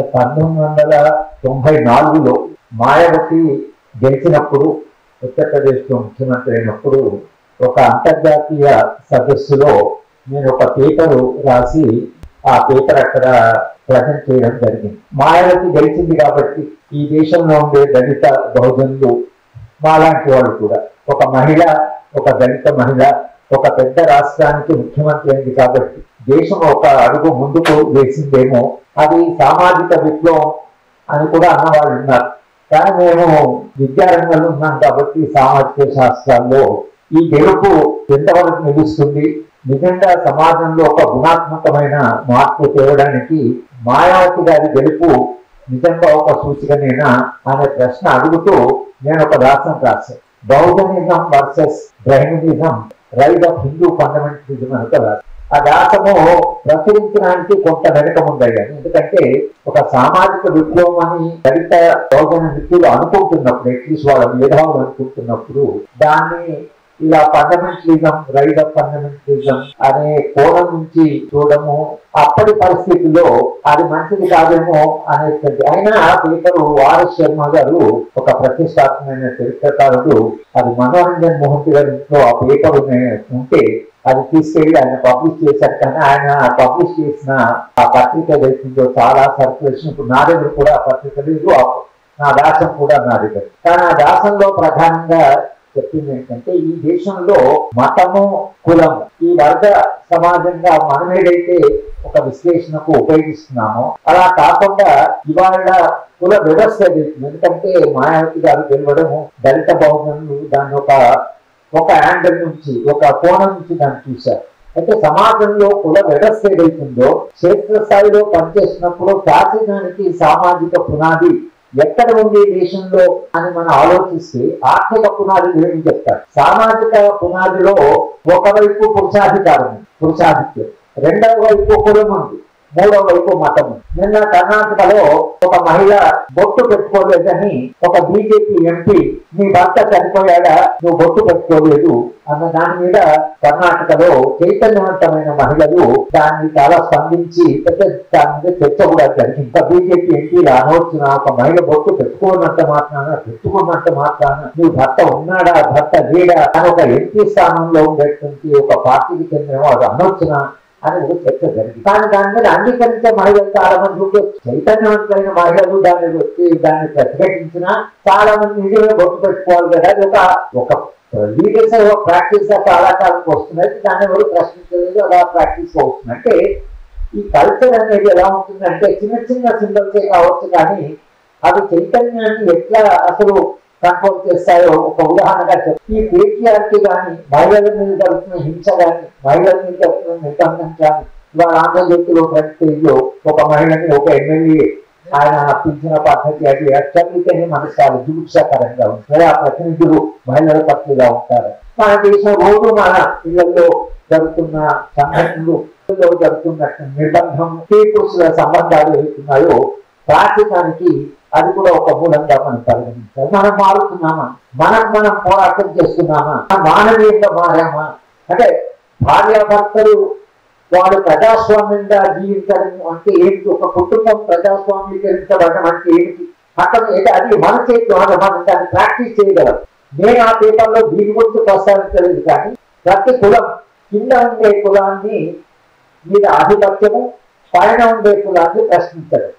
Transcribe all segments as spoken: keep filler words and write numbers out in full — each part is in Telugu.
పంతొమ్మిది వందల తొంభై నాలుగులో మాయావతి గెలిచినప్పుడు ఉత్తరప్రదేశ్లో ముఖ్యమంత్రి అయినప్పుడు ఒక అంతర్జాతీయ సదస్సులో నేను ఒక పేపరు రాసి ఆ పేపర్ అక్కడ ప్రజెంట్ చేయడం జరిగింది. మాయావతి గెలిచింది కాబట్టి ఈ దేశంలో ఉండే దళిత బహుజనులు మాలాంటి వాళ్ళు కూడా, ఒక మహిళ, ఒక దళిత మహిళ ఒక పెద్ద రాష్ట్రానికి ముఖ్యమంత్రి అయింది కాబట్టి దేశం ఒక అడుగు ముందుకు వేసిందేమో, అది సామాజిక విప్లవం అని కూడా అన్నవాళ్ళు ఉన్నారు. కానీ మేము విద్యారంగంలో ఉన్నాం కాబట్టి సామాజిక శాస్త్రాల్లో ఈ గెలుపు ఎంతవరకు నిలుస్తుంది, నిజంగా సమాజంలో ఒక గుణాత్మకమైన మార్పు తేవడానికి మాయావతి గారి గెలుపు నిజంగా ఒక సూచికనేనా అనే ప్రశ్న అడుగుతూ నేను ఒక వ్యాసం రాశాను. బౌద్ధనిజం versus Brahmanism, rise of Hindu fundamentalism అని ఒక వ్యాసం. ఆ వ్యాసము ప్రచురించడానికి కొంత వెనక ఉందయ్యాను. ఎందుకంటే ఒక సామాజిక విప్లవం అని దళిత బౌద్ధ మిత్రులు అనుకుంటున్నప్పుడు, అట్లీస్ట్ వాళ్ళ మేధావులు అనుకుంటున్నప్పుడు, దాన్ని ఇలా ఫండమెంటలిజం, రైజ్ ఆఫ్ ఫండమెంటలిజం అనే కోణం నుంచి చూడము అప్పటి పరిస్థితుల్లో అది మంచిది కాదేమో అనేది. అయినా ఆ పేపరు ఆర్ఎస్ శర్మ గారు ఒక ప్రతిష్టాత్మకమైన చరిత్రకారుడు, అది మనోరంజన్ మోహంతి గారి ఇంట్లో ఆ పేపర్ ఉంటే అది తీసుకెళ్లి ఆయన పబ్లిష్ చేశారు. కానీ ఆయన పబ్లిష్ చేసిన ఆ పత్రిక ఏదైతుందో చాలా సర్క్యులేషన్, ఇప్పుడు నా దగ్గర కూడా ఆ పత్రిక లేదు, నా వ్యాసం కూడా నా దగ్గర. కానీ ఆ వ్యాసంలో ప్రధానంగా చెప్పింది ఏంటంటే, ఈ దేశంలో మతము, కులం, ఈ వర్గ సమాజంగా మనం ఏదైతే ఒక విశ్లేషణకు ఉపయోగిస్తున్నామో అలా కాకుండా ఇవాళ కుల వ్యవస్థ ఏదైతుంది. ఎందుకంటే మాయావతి గారు గెలవడము, దళిత బహుజనులు దాన్ని ఒక ఒక యాంగిల్ నుంచి, ఒక కోణం నుంచి దాన్ని చూశారు. అయితే సమాజంలో కుల వ్యవస్థ ఏదైతుందో క్షేత్రస్థాయిలో పనిచేసినప్పుడు ఫ్యాసిజానికి సామాజిక పునాది ఎక్కడ ఉంది దేశంలో అని మనం ఆలోచిస్తే ఆర్థిక పునాది ఏమి చెప్తారు. సామాజిక పునాదిలో ఒకవైపు పురుషాధికారం, పురుషాధిక్యం, రెండవ వైపు కులం ఉంది, మూడవ వైపు మతం. నిన్న కర్ణాటకలో ఒక మహిళ బొట్టు పెట్టుకోలేదని ఒక బీజేపీ ఎంపీ, నీ భర్త చనిపోయాడా, నువ్వు బొట్టు పెట్టుకోలేదు అన్న దాని మీద కర్ణాటకలో చైతన్యవంతమైన మహిళలు దాన్ని చాలా స్పందించి దాని మీద చర్చ కూడా జరిగింది. ఇంకా బీజేపీ ఎంపీలు అనవచ్చున ఒక మహిళ బొట్టు పెట్టుకోనంత మాత్రాన, పెట్టుకున్నంత మాత్రాన నీ భర్త ఉన్నాడా, భర్త లేడా అని ఒక ఎంపీ స్థానంలో ఉండేటువంటి ఒక పార్టీకి చెందిన వాడు అనవచ్చున అని ఒక చర్చ జరిగింది. కానీ దాని మీద అంగీకరించే మహిళలు చాలా మంది ఉంటే, చైతన్యవంతమైన మహిళలు దాన్ని వచ్చి దాన్ని ప్రతిఘటించిన చాలా మంది నిజమే బొట్టు పెట్టుకోవాలి కదా, అది ఒక ఒక లీడర్స్ ప్రాక్టీస్ గా చాలా కాలం వస్తున్నది, దాన్ని ఎవరు ప్రశ్నించలేదు, అలా ప్రాక్టీస్ వస్తుంది. అంటే ఈ కల్చర్ అనేది ఎలా ఉంటుందంటే చిన్న చిన్న సింబల్సే కావచ్చు, కానీ అవి చైతన్యాన్ని ఎట్లా అసలు కంట్రోల్ చేస్తాయో ఒక ఉదాహరణగా చెప్తాను. ఈ పేట్రియార్కీ కానీ, మహిళల మీద జరుగుతున్న హింస కానీ, మహిళల మీద జరుగుతున్న నిర్బంధం కానీ, ఇవాళ ఆంధ్రజ్యోతిలో ఫ్రంట్ పేజ్ లో ఒక మహిళని ఒక ఎమ్మెల్యే ఆయన పిలిచిన పద్ధతి అది చదివితేనే మనకు చాలా జుగుప్సాకరంగా ఉంటుంది. ఆ ప్రతినిధులు మహిళల పట్ల ఉంటారు. మన దేశం రోజు మన పిల్లల్లో జరుగుతున్న సంఘటనలు, జరుగుతున్న నిర్బంధం, స్త్రీ పురుషుల సంబంధాలు ఏవైతున్నాయో ప్రాచీనానికి అది కూడా ఒక మూలంగా మనం పరిగణించాలి. మనం మారుతున్నామా, మనం మనం పోరాటం చేస్తున్నామా, మానవీయంగా మారామా? అంటే భార్యాభర్తలు వాళ్ళు ప్రజాస్వామ్యంగా జీవించడం అంటే ఏంటి, ఒక కుటుంబం ప్రజాస్వామ్యీకరించడం అంటే ఏంటి, అక్కడ అది మన చేతిలో మనం దాన్ని ప్రాక్టీస్ చేయగలం. నేను ఆ పేపర్లో దీని గురించి ప్రస్తావించలేదు, కానీ ప్రతి కులం కింద ఉండే కులాన్ని మీద ఆధిపత్యము, పైన ఉండే కులాన్ని ప్రశ్నించడం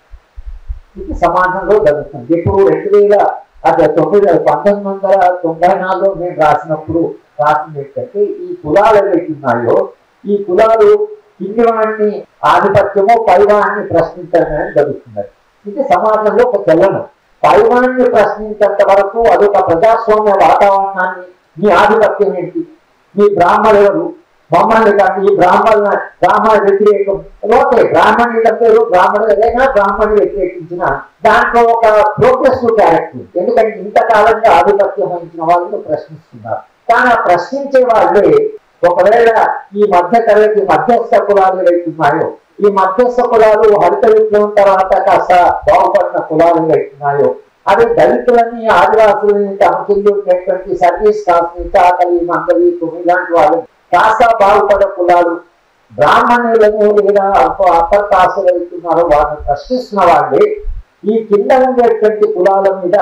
ఇది సమాజంలో జరుగుతుంది. ఇప్పుడు రెండు వేల అది తొమ్మిది పంతొమ్మిది వందల తొంభై నాలుగులో నేను రాసినప్పుడు రాసింది ఏంటంటే, ఈ కులాలు ఏవైతున్నాయో ఈ కులాలు కింది వాడిని ఆధిపత్యము, పైవాడిని ప్రశ్నించడం జరుగుతున్నది. ఇది సమాజంలో ఒక చలనం. పైవాడిని ప్రశ్నించేంత వరకు అదొక ప్రజాస్వామ్య వాతావరణాన్ని, మీ ఆధిపత్యం ఏంటి, మీ బ్రాహ్మణులు మమ్మల్ని కానీ ఈ బ్రాహ్మణ బ్రాహ్మణ వ్యతిరేకం, ఓకే బ్రాహ్మణుల పేరు బ్రాహ్మణులు ఏదైనా బ్రాహ్మణులు వ్యతిరేకించిన దాంట్లో ఒక ప్రోగ్రెసివ్ క్యారెక్టర్. ఎందుకంటే ఇంతకాలంగా ఆధిపత్యం వహించిన వాళ్ళని ప్రశ్నిస్తున్నారు. కానీ ఆ ప్రశ్నించే వాళ్ళే ఒకవేళ ఈ మధ్య తరగతి మధ్యస్థ కులాలు ఏవైతున్నాయో, ఈ మధ్యస్థ కులాలు హరిత విప్లవం తర్వాత కాస్త బాగుపడిన కులాలు ఏవైతున్నాయో అవి దళితులని, ఆదివాసులని, తమ కింద ఉండేటువంటి సర్వీస్ కాస్ట్, చాకలి, మంగళి, ఇలాంటి వాళ్ళు కాస్త బాగుపడే కులాలు, బ్రాహ్మణులను లేదా అప్పర్ కాసులు ఏదైతున్నారో వాళ్ళని ప్రశ్నిస్తున్న వాళ్ళే ఈ కింద ఉండేటువంటి కులాల మీద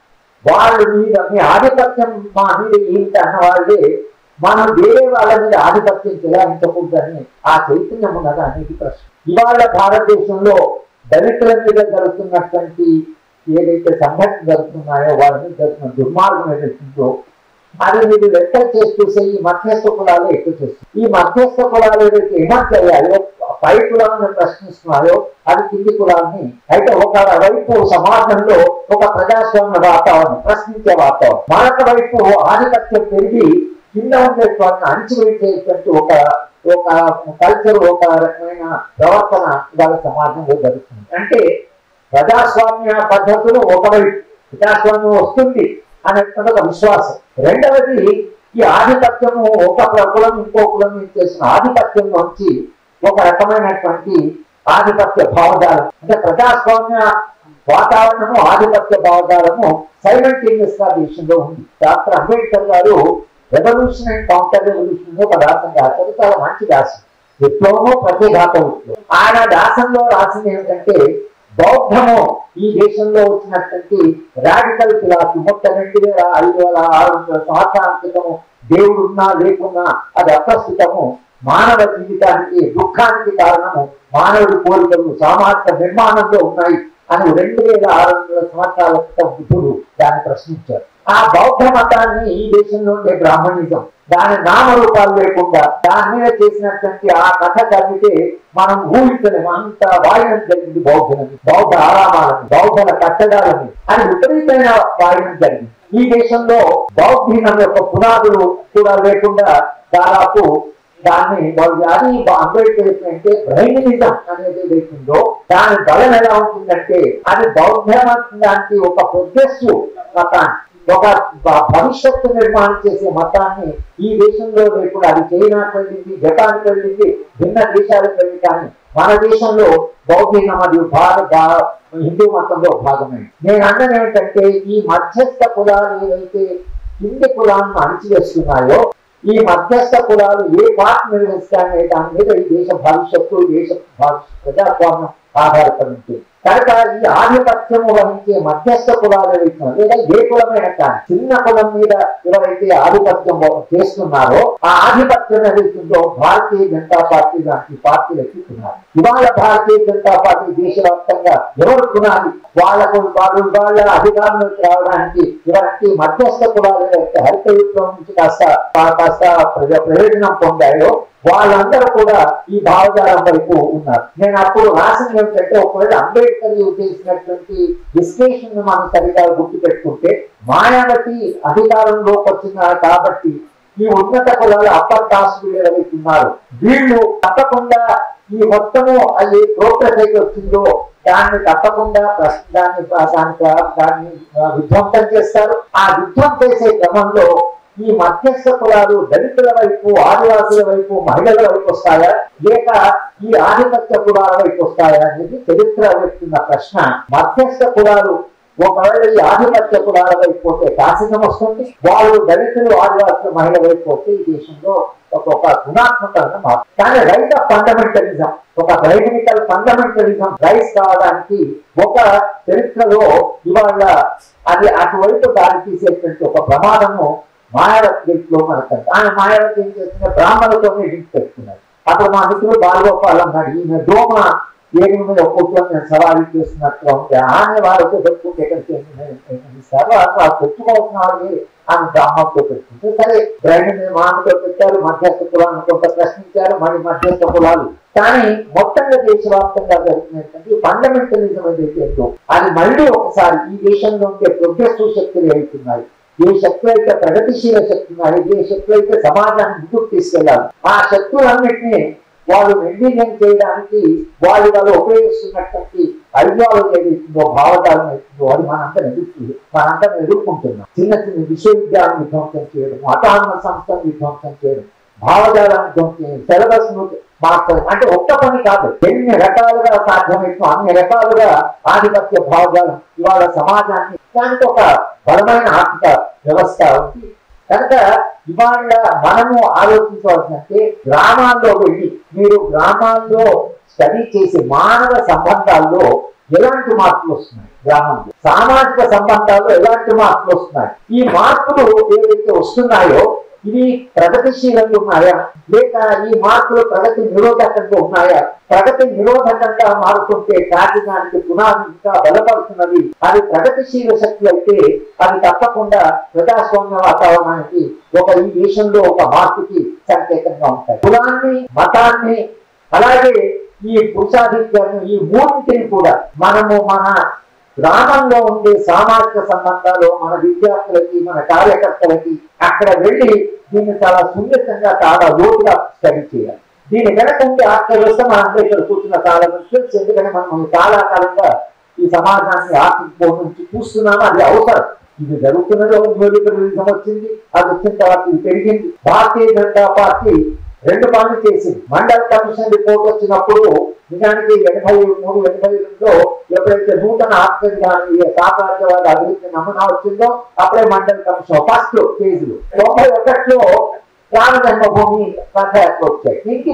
వాళ్ళ మీద మీ ఆధిపత్యం మా మీద ఏంటి అన్న వాళ్ళే మనం వేరే వాళ్ళ మీద ఆధిపత్యం చెలాయించకూడదని ఆ చైతన్యం ఉన్నది అనేది ప్రశ్న. ఇవాళ భారతదేశంలో దళితుల మీద జరుగుతున్నటువంటి ఏదైతే సంఘటన జరుగుతున్నాయో వాళ్ళ మీద జరుగుతున్న దుర్మార్గం ఏదైతుందో అది మీరు లెక్కలు చేసి చూసే ఈ మధ్యస్థ కులాలు ఎక్కువ చేస్తుంది. ఈ మధ్యస్థ కులాలు ఏదైతే ఎమర్జ్ అయ్యాయో పై కులాలను ప్రశ్నిస్తున్నాయో అది కింది కులాన్ని అయితే ఒక వైపు సమాజంలో ఒక ప్రజాస్వామ్య వాతావరణం ప్రశ్నించే వాతావరణం, మరొక వైపు ఆధిపత్యం పెరిగి కింద ఉండేటువంటి అణచివేసేటువంటి ఒక ఒక కల్చర్ ఒక రకమైన ప్రవర్తన ఇవాళ సమాజంలో జరుగుతుంది. అంటే ప్రజాస్వామ్య పద్ధతులు ఒకవైపు ప్రజాస్వామ్యం వస్తుంది అనేటువంటి ఒక విశ్వాసం, రెండవది ఈ ఆధిపత్యము ఒక కులం ఇంకో కులం చేసిన ఆధిపత్యం నుంచి ఒక రకమైనటువంటి ఆధిపత్య భావజాలం అంటే ప్రజాస్వామ్య వాతావరణము ఆధిపత్య భావజాలము సైమల్టేనియస్ గా దేశంలో ఉంది. డాక్టర్ అంబేద్కర్ గారు రెవల్యూషన్ అండ్ కౌంటర్ రెవల్యూషన్ ఒక దాసం రాశారు, చాలా మంచి దాసం, విప్లవము ప్రత్యేఘాత విప్లవం. ఆయన దాసంలో రాసింది ఏమిటంటే బౌద్ధము ఈ దేశంలో వచ్చినటువంటి రాడికల్ ఫిలాసఫీ మొత్తం రెండు వేల ఐదు వేల ఆరు వందల సంవత్సరాల క్రితము దేవుడు ఉన్నా లేకున్నా అది అప్రస్తుతము, మానవ జీవితానికి దుఃఖానికి కారణము మానవుడి కోరికలు సామాజిక నిర్మాణంలో ఉన్నాయి అని రెండు వేల ఆరు వందల సంవత్సరాల క్రితం బుద్ధుడు దాన్ని ప్రశ్నించారు. ఆ బౌద్ధ మతాన్ని ఈ దేశంలో ఉండే బ్రాహ్మణిజం దాని నామరూపాలు లేకుండా దాని మీద చేసినటువంటి ఆ కథ చదివితే మనం ఊహించలేము అంత వాయనం జరిగింది. బౌద్ధులని, బౌద్ధ ఆరామాలని, బౌద్ధల కట్టడాలని అని విపరీతమైన వాయనం జరిగింది. ఈ దేశంలో బౌద్ధీనం యొక్క పునాదులు కూడా లేకుండా దాదాపు దాన్ని అది అంబేద్కర్ అంటే బ్రహ్మనిజం అనేది లేకుందో దాని బలం ఎలా ఉంటుందంటే అది బౌద్ధమతానికి ఒక ప్రోగ్రెసివ్ మతాన్ని ఒక భవిష్యత్తు నిర్మాణం చేసే మతాన్ని ఈ దేశంలో లేకుండా అది చైనాకి వెళ్ళింది, జపాన్కి వెళ్ళింది, భిన్న దేశాలకు వెళ్ళి, కానీ మన దేశంలో బౌద్ధీనం అది భారత హిందూ మతంలో భాగమే. నేను అన్నది ఏమిటంటే ఈ మధ్యస్థ కులాలు ఏవైతే హిందూ కులాలను అణిచివేస్తున్నాయో ఈ మధ్యస్థ కులాలు ఏ పాత్ర నిర్వహిస్తాయనే దాని మీద ఈ దేశ భవిష్యత్తు దేశ ప్రజాస్వామ్యం ఆధారపడి ఉంటుంది. కనుక ఈ ఆధిపత్యము వహించే మధ్యస్థ కులాలు ఏవైతున్నా లేదా ఏ కులమైన కానీ చిన్న కులం మీద ఎవరైతే ఆధిపత్యం చేస్తున్నారో ఆ ఆధిపత్యం ఏదైతుందో భారతీయ జనతా పార్టీ లాంటి పార్టీలు ఎక్కుతున్నారు. ఇవాళ భారతీయ జనతా పార్టీ దేశవ్యాప్తంగా ఎవరు కులాలి వాళ్ళకు వాళ్ళు వాళ్ళ అధికారంలోకి రావడానికి ఇలాంటి మధ్యస్థ కులాలు ఏవైతే హరిత విప్లవం నుంచి కాస్త కాస్త ప్రయోజనం పొందాయో వాళ్ళందరూ కూడా ఈ భావజాలం వైపు ఉన్నారు. నేను అప్పుడు రాసింది ఏమిటంటే ఒకవేళ అంబేద్కర్ చేసినటువంటి విశ్లేషణను మనం సరిగా గుర్తు పెట్టుకుంటే మాయావతి అధికారంలోకి వచ్చినారు కాబట్టి ఈ ఉన్నత కులాలు అప్పర్ కాస్ట్ ఏవైతే ఉన్నారు వీళ్ళు తప్పకుండా ఈ మొత్తము అది ప్రోగ్రెస్ అయితే వచ్చిందో దాన్ని తప్పకుండా దాన్ని దానికి దాన్ని విధ్వంసం చేస్తారు. ఆ విధ్వంసం చేసే క్రమంలో ఈ మధ్యస్థ కులాలు దళితుల వైపు, ఆదివాసుల వైపు, మహిళల వైపు వస్తాయా లేక ఈ ఆధిపత్య కులాల వైపు వస్తాయా అనేది చరిత్ర వ్యక్తున్న ప్రశ్న. మధ్యస్థ కులాలు ఒకవేళ ఈ ఆధిపత్య కులాల వైపు పోతే శాసనం వస్తుంది, వాళ్ళు దళితులు ఆదివాసుల మహిళ వైపు పోతే ఈ దేశంలో ఒక గుణాత్మకమైన మార్పు. కానీ రైట్ ఆఫ్ ఫండమెంటలిజం ఒక రైటనికల్ ఫండమెంటలిజం రైస్ కావడానికి ఒక చరిత్రలో ఇవాళ అది అటువైపు దారి తీసేటువంటి ఒక ప్రమాదము మాయావతి లో మనకంటే ఆయన మాయావతి ఏం చేస్తున్న బ్రాహ్మణులతోనే ఇంటికి పెట్టుకున్నారు. అప్పుడు మా మిత్రుడు బాలగోపాల్ అన్నాడు ఈయన దోమ ఏమి మీద ఒక్కొక్కరు నేను సవారీ చేస్తున్నట్టుగా ఉంటే ఆమె వాళ్ళతో పెట్టుకుంటే ఎక్కడికి ఇస్తారు అసలు పెట్టుకోవాల్సిన వాళ్ళు ఆమె బ్రాహ్మణులతో పెట్టుకుంటే సరే బ్రాహ్మణ్ మామతో పెట్టారు, మధ్యస్థ కులాలను కొంత ప్రశ్నించారు, మరి మధ్యస్థ కులాలు. కానీ మొత్తంగా దేశవ్యాప్తంగా జరుగుతున్నటువంటి ఫండమెంటలిజం ఏదైతే ఉందో అది మళ్ళీ ఒకసారి ఈ దేశంలో ఉండే ప్రోగ్రెసివ్ శక్తులు ఏవైతున్నాయి, ఏ శక్తులు అయితే ప్రగతిశీల శక్తి ఉన్నాయి, ఏ శక్తులు అయితే సమాజాన్ని ముందుకు తీసుకెళ్లాలి, ఆ శక్తులన్నింటినీ వాళ్ళు నిర్వీర్యం చేయడానికి వాళ్ళు వాళ్ళు ఉపయోగిస్తున్నటువంటి ఐడియాలజీ ఏదైతుందో భావజాలం అవుతుందో అది మనంతా ఎదుర్కొంది మనంతా ఎదుర్కొంటున్నాం. చిన్న చిన్న విశ్వవిద్యాలయం విధ్వంసం చేయడం, అటానమస్ సంస్థను విధ్వంసం చేయడం, భావజాలాన్ని ధ్వంసం, సిలబస్ ను మార్చడం అంటే ఒక్క పని కాదు, ఎన్ని రకాలుగా సాధ్యమైతే అన్ని రకాలుగా ఆధిపత్య భావజాలం ఇవాళ సమాజాన్ని దానికి ఒక బలమైన ఆర్థిక వ్యవస్థ ఉంది. కనుక ఇవాళ మనము ఆలోచించవలసిందంటే గ్రామాల్లో వెళ్ళి మీరు గ్రామాల్లో స్టడీ చేసి మానవ సంబంధాల్లో ఎలాంటి మార్పులు వస్తున్నాయి, గ్రామంలో సామాజిక సంబంధాల్లో ఎలాంటి మార్పులు వస్తున్నాయి, ఈ మార్పులు ఏవైతే వస్తున్నాయో ఇవి ప్రగతిశీలంగా ఉన్నాయా లేక ఈ మార్పులు ప్రగతి నిరోధకంగా ఉన్నాయా? ప్రగతి నిరోధకంగా మారుతుంటే రాజధానికి పునాది ఇంకా బలపడుతున్నది. అది ప్రగతిశీల శక్తి అయితే అది తప్పకుండా ప్రజాస్వామ్య వాతావరణానికి ఒక ఈ దేశంలో ఒక మార్పుకి సంకేతంగా ఉంటాయి. కులాన్ని, మతాన్ని, అలాగే ఈ పురుషాధిక్యాన్ని, ఈ మూడింటిని కూడా మనము మన గ్రామంలో ఉండే సామాజిక సంబంధాలు మన విద్యార్థులకి, మన కార్యకర్తలకి అక్కడ వెళ్ళి దీన్ని చాలా సున్నితంగా చాలా లోతుగా స్టడీ చేయాలి. దీని వెనక ఉండే ఆర్థిక వ్యవస్థ మనంతా ఇక్కడ కూర్చున్న చాలా తెలుసు. ఎందుకంటే మనం చాలా కాలంగా ఈ సమాజాన్ని ఆర్థిక కోణం నుంచి చూస్తున్నాము. అది అవసరం. ఇది జరుగుతున్నది. ఒక న్యూలిబరలిజం వచ్చింది, అది వచ్చిన తర్వాత ఇది పెరిగింది. భారతీయ జనతా పార్టీ రెండు పనులు చేసింది. మండల్ కమిషన్ రిపోర్ట్ వచ్చినప్పుడు నిజానికి ఎనభై మూడు ఎనభై రెండులో ఎప్పుడైతే నూతన ఆర్థిక సామ్రాజ్యవాద అభివృద్ధి నమూనా వచ్చిందో అప్పుడే మండల్ కమిషన్ ఫస్ట్ ఫేజ్లు. తొంభై ఒకటిలో రామ జన్మభూమి రథయాత్ర వచ్చాయి. దీనికి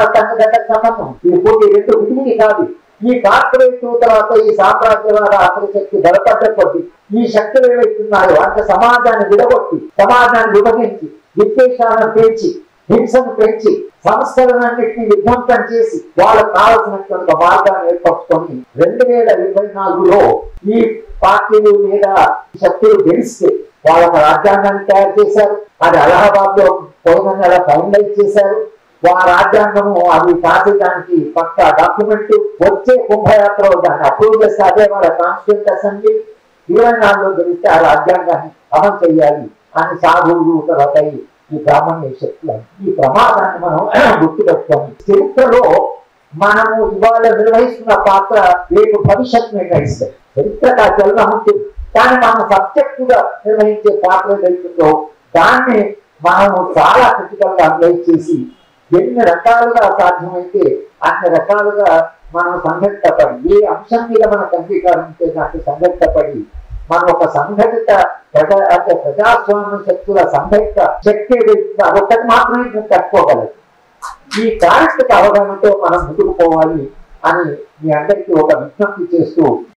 తన సంబంధం ఇది పూర్తి రెండు విడివిడి కాదు. ఈ కార్పొరేట్ తర్వాత ఈ సామ్రాజ్యవాద ఆత్మశక్తి బలపడ్డ కొద్ది ఈ శక్తులు ఏవైతున్నాయో అంటే సమాజాన్ని విడగొట్టి, సమాజాన్ని విభజించి, విద్వేషాలను పెంచి, హింసను పెంచి, సంస్కరణన్నింటినీ విధ్వంసం చేసి వాళ్ళకు కావలసినటువంటి మార్గాన్ని ఏర్పరచుకొని రెండు వేల ఇరవై నాలుగులో ఈ పార్టీలు లేదా శక్తులు గెలిస్తే వాళ్ళకు రాజ్యాంగాన్ని తయారు చేశారు. అది అలహాబాద్ లో పోయిన నెల ఫైనలైజ్ చేశారు. ఆ రాజ్యాంగము అది రాసేదానికి పక్క డాక్యుమెంట్ వచ్చే కుంభయాత్రలో దాన్ని అప్రూవ్ చేస్తే అదే వాళ్ళ కాన్స్టిట్యూంట్ అసెంబ్లీ ఇరవై నాలుగులో గెలిస్తే ఆ రాజ్యాంగాన్ని అమలు చేయాలి అని సాగులు తర్వాత ఈ బ్రాహ్మణ్య శక్తులు. ఈ ప్రమాదాన్ని మనం గుర్తుపెట్టుకోండి. చరిత్రలో మనము ఇవాళ నిర్వహిస్తున్న పాత్ర రేపు భవిష్యత్తు నిర్ణయిస్తాయి. చరిత్ర చలనం ఉంటుంది, కానీ మనం సబ్జెక్టుగా నిర్వహించే పాత్ర ఏదైతుందో దాన్ని మనము చాలా క్రిటికల్ గా అనలైజ్ చేసి ఎన్ని రకాలుగా సాధ్యమైతే అన్ని రకాలుగా మనం సంఘటితపడి ఏ అంశం మీద మనకు అంగీకారం ఉంటే దానికి సంఘటితపడి మనం ఒక సంఘటిత ప్రజా అంటే ప్రజాస్వామ్య శక్తుల సంఘటిత శక్తి అదొక్కటి మాత్రమే తట్టుకోగలదు. ఈ చారిత్రక అవగాహనతో మనం ముందుకు పోవాలి అని మీ అందరికీ ఒక విజ్ఞప్తి చేస్తూ